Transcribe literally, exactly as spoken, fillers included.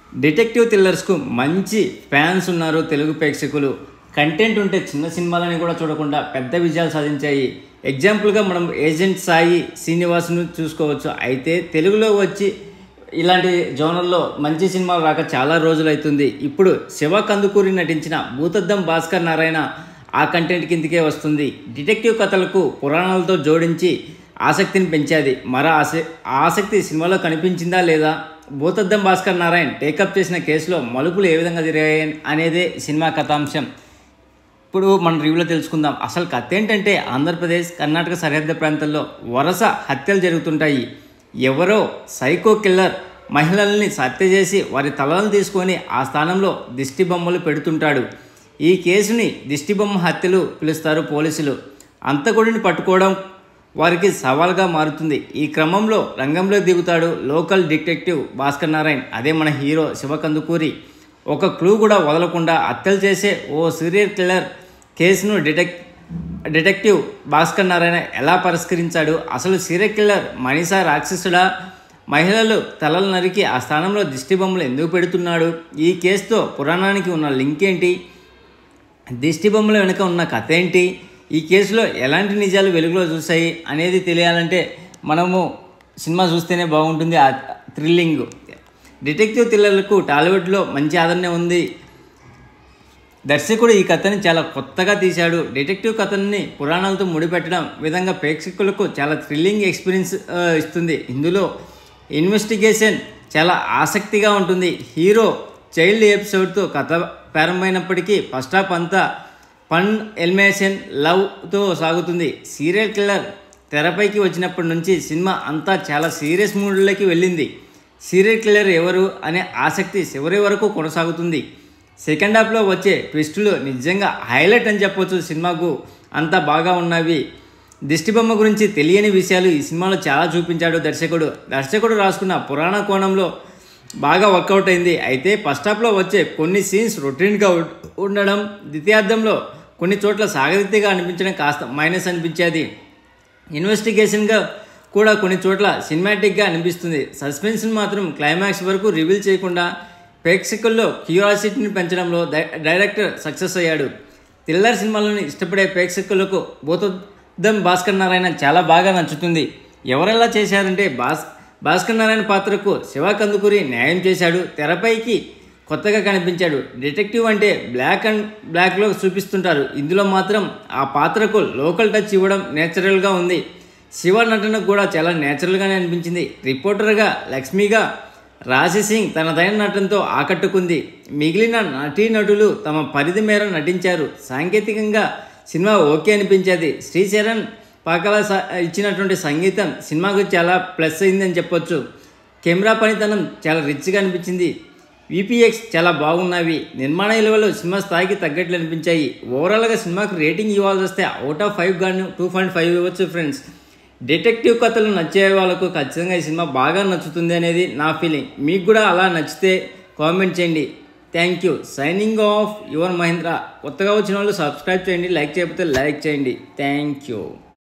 Detective థ్రిల్లర్స్కు మంచి fans ఉన్నారు తెలుగు ప్రేక్షకులు. కంటెంట్ ఉంటే చిన్న సినిమాలని కూడా చూడకుండా పెద్ద విజయాలు సాధించాయి. ఎగ్జాంపుల్గా మనం ఏజెంట్ సాయి శ్రీనివాస్ను చూసుకోవచ్చు. అయితే తెలుగులో వచ్చి ఇలాంటి జోనర్లో మంచి సినిమాలు రాక చాలా రోజులు అవుతుంది. ఇప్పుడు శివ కందుకూరి నటించిన భూతద్దం భాస్కర్ నారాయణ ఆ కంటెంట్ కిందకే వస్తుంది. డిటెక్టివ్ కథలకు పురాణాలతో జోడించి ఆసక్తిని పెంచేది. మరో ఆస ఆసక్తి సినిమాలో కనిపించిందా లేదా? భూతద్దం భాస్కర్ నారాయణ టేకప్ చేసిన కేసులో మలుపులు ఏ విధంగా తిరిగాయి అనేదే సినిమా కథాంశం. ఇప్పుడు మనం రివ్యూలో తెలుసుకుందాం. అసలు కథ ఏంటంటే, ఆంధ్రప్రదేశ్ కర్ణాటక సరిహద్దు ప్రాంతాల్లో వరుస హత్యలు జరుగుతుంటాయి. ఎవరో సైకో కిల్లర్ మహిళల్ని హత్య చేసి వారి తలలను తీసుకొని ఆ స్థానంలో దిష్టి బొమ్మలు పెడుతుంటాడు. ఈ కేసుని దిష్టిబొమ్మ హత్యలు పిలుస్తారు పోలీసులు. అంతకుడిని పట్టుకోవడం వారికి సవాల్గా మారుతుంది. ఈ క్రమంలో రంగంలో దిగుతాడు లోకల్ డిటెక్టివ్ భాస్కర్ నారాయణ. అదే మన హీరో శివ కందుకూరి. ఒక క్లూ కూడా వదలకుండా హత్యలు చేసే ఓ సీరియల్ కిల్లర్ కేసును డిటెక్ డిటెక్టివ్ భాస్కర్ నారాయణ ఎలా పరిష్కరించాడు? అసలు సీరియల్ కిల్లర్ మనిషా రాక్షసుడా? మహిళలు తలలు నరికి ఆ స్థానంలో దిష్టి బొమ్మలు ఎందుకు పెడుతున్నాడు? ఈ కేసుతో పురాణానికి ఉన్న లింక్ ఏంటి? దిష్టి బొమ్మల వెనుక ఉన్న కథ ఏంటి? ఈ కేసులో ఎలాంటి నిజాలు వెలుగులో చూసాయి అనేది తెలియాలంటే మనము సినిమా చూస్తేనే బాగుంటుంది. ఆ థ్రిల్లింగ్ డిటెక్టివ్ థ్రిల్లర్లకు టాలీవుడ్లో మంచి ఆదరణ ఉంది. దర్శకుడు ఈ కథని చాలా కొత్తగా తీశాడు. డిటెక్టివ్ కథని పురాణాలతో ముడిపెట్టడం విధంగా ప్రేక్షకులకు చాలా థ్రిల్లింగ్ ఎక్స్పీరియన్స్ ఇస్తుంది. ఇందులో ఇన్వెస్టిగేషన్ చాలా ఆసక్తిగా ఉంటుంది. హీరో చైల్డ్ ఎపిసోడ్తో కథ ప్రారంభమైనప్పటికీ ఫస్ట్ హాఫ్ అంతా ఫన్, ఎలిమేషన్, లవ్తో సాగుతుంది. సీరియల్ కిల్లర్ తెరపైకి వచ్చినప్పటి నుంచి సినిమా అంతా చాలా సీరియస్ మూడ్లోకి వెళ్ళింది. సీరియల్ కిల్లర్ ఎవరు అనే ఆసక్తి చివరి వరకు కొనసాగుతుంది. సెకండ్ హాఫ్లో వచ్చే ట్విస్టులు నిజంగా హైలైట్ అని చెప్పొచ్చు. సినిమాకు అంతా బాగా ఉన్నవి. దిష్టిబొమ్మ గురించి తెలియని విషయాలు ఈ సినిమాలో చాలా చూపించాడు దర్శకుడు. దర్శకుడు రాసుకున్న పురాణ కోణంలో బాగా వర్కౌట్ అయింది. అయితే ఫస్ట్ హాఫ్లో వచ్చే కొన్ని సీన్స్ రొటీన్గా ఉండడం, ద్వితీయార్థంలో కొన్ని చోట్ల సాగతీగా అనిపించడం కాస్త మైనస్ అనిపించేది. ఇన్వెస్టిగేషన్గా కూడా కొన్ని చోట్ల సినిమాటిక్గా అనిపిస్తుంది. సస్పెన్స్ని మాత్రం క్లైమాక్స్ వరకు రివీల్ చేయకుండా ప్రేక్షకుల్లో క్యూరియాసిటీని పెంచడంలో డైరెక్టర్ సక్సెస్ అయ్యాడు. థ్రిల్లర్ సినిమాలను ఇష్టపడే ప్రేక్షకులకు భూతద్దం భాస్కర్ నారాయణ చాలా బాగా నచ్చుతుంది. ఎవరెలా చేశారంటే, భాస్ భాస్కర్ నారాయణ పాత్రకు శివ కందుకూరి న్యాయం చేశాడు. తెరపైకి కొత్తగా కనిపించాడు. డిటెక్టివ్ అంటే బ్లాక్ అండ్ బ్లాక్లో చూపిస్తుంటారు. ఇందులో మాత్రం ఆ పాత్రకు లోకల్ టచ్ ఇవ్వడం నేచురల్గా ఉంది. శివ నటనకు కూడా చాలా నేచురల్గానే అనిపించింది. రిపోర్టర్గా లక్ష్మిగా రాశి సింగ్ తనదైన నటనతో ఆకట్టుకుంది. మిగిలిన నటీనటులు తమ పరిధి మేర నటించారు. సాంకేతికంగా సినిమా ఓకే అనిపించేది. శ్రీచరణ్ పాకల ఇచ్చినటువంటి సంగీతం సినిమాకు చాలా ప్లస్ అయిందని చెప్పొచ్చు. కెమెరా పనితనం చాలా రిచ్గా అనిపించింది. విపిఎక్స్ చాలా బాగున్నవి. నిర్మాణ విలువలు సినిమా స్థాయికి తగ్గట్లు అనిపించాయి. ఓవరాల్గా సినిమాకు రేటింగ్ ఇవ్వాల్సి వస్తే అవుట్ ఆఫ్ ఫైవ్ గాను టూ పాయింట్ ఫైవ్ ఇవ్వచ్చు ఫ్రెండ్స్. డిటెక్టివ్ కథలు నచ్చే వాళ్ళకు ఖచ్చితంగా ఈ సినిమా బాగా నచ్చుతుంది అనేది నా ఫీలింగ్. మీకు కూడా అలా నచ్చితే కామెంట్ చేయండి. Thank you. Signing off your Mahendra. కొత్తగా వచ్చిన వాళ్ళు సబ్స్క్రైబ్ చేయండి, లైక్ చేయకపోతే లైక్ చేయండి. Thank you.